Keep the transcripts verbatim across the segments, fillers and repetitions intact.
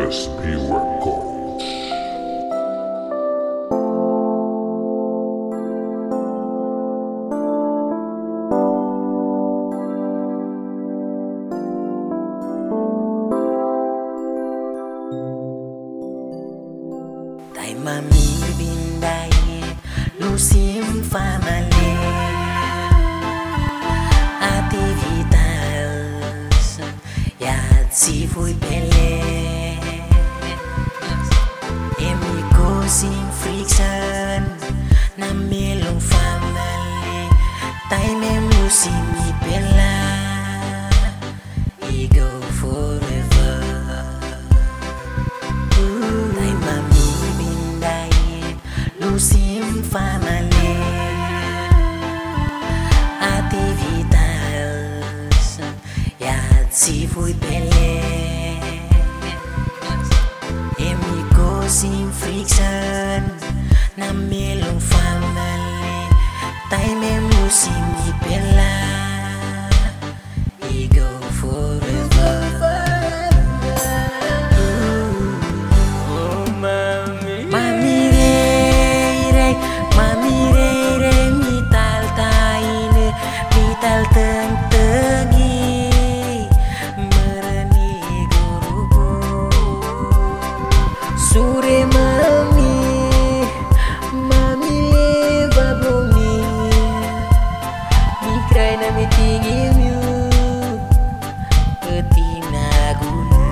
S P Records. Tai mami bindai lusim famale ativitas yat si fui pele emiko sin friction na melong famale tai mem lusim mi pela ego forever. Tai mami bindai lusim famale ativitas yat si fui pele emiko sin friction na melong famale tai mem lusim mi pela ego forever. Sore mami, mami leva bumi, mi crai na mi tinggi miu, petina guna.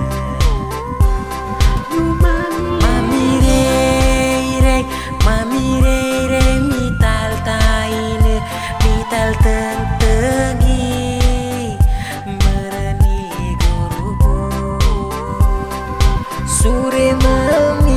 Mami re re, mami re re, mi tal taine, mi tal teng tengi, mereni guruku. Sore mami.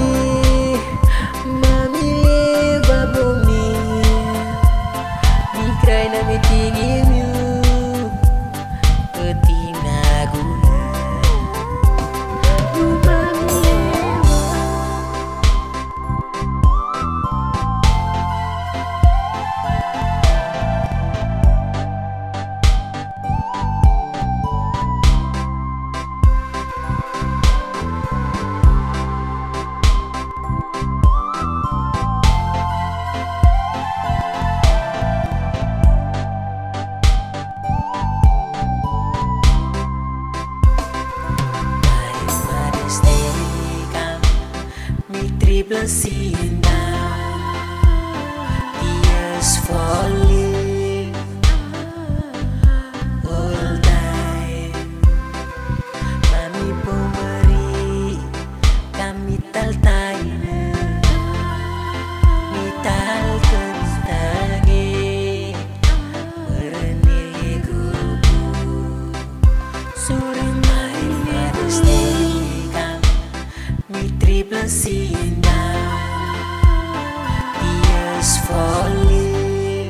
Triple sitting down, tears falling all time. Mami pemberi kami tal taine, mital kentangi, merenili guruku. Sore mai madestekam, mi triple sitting down. Falling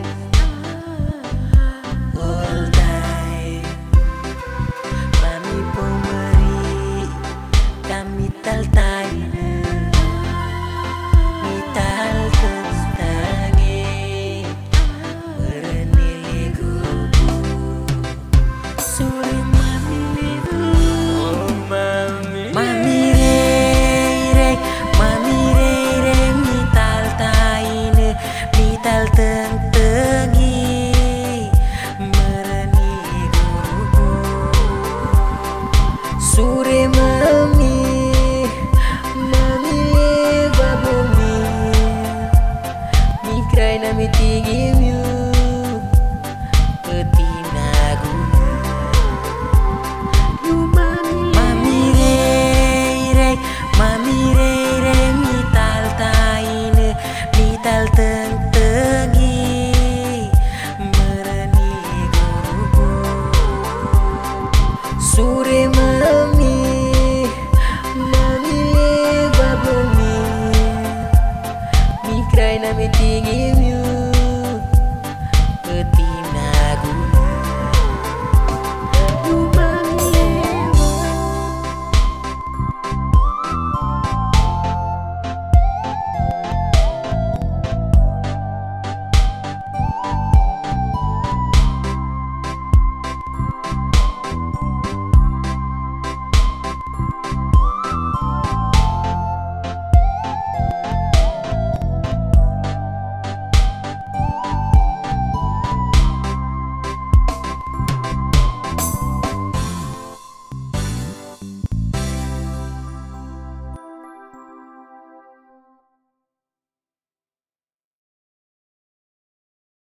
all time. Mami pemberi kami tal taine, mital kentangi, merenili guruku. Sore mami lebu, oh mami, mami re re, mami re re, mital taine, mital teng tengi, mereni guruku. Sore mami, mami leva bumi, mi crai na mi tinggi miu, petina guna. Mami re re, mami re re, mital taine, mital teng Sore mami, mami leva bumi, mi crai na mi tinggi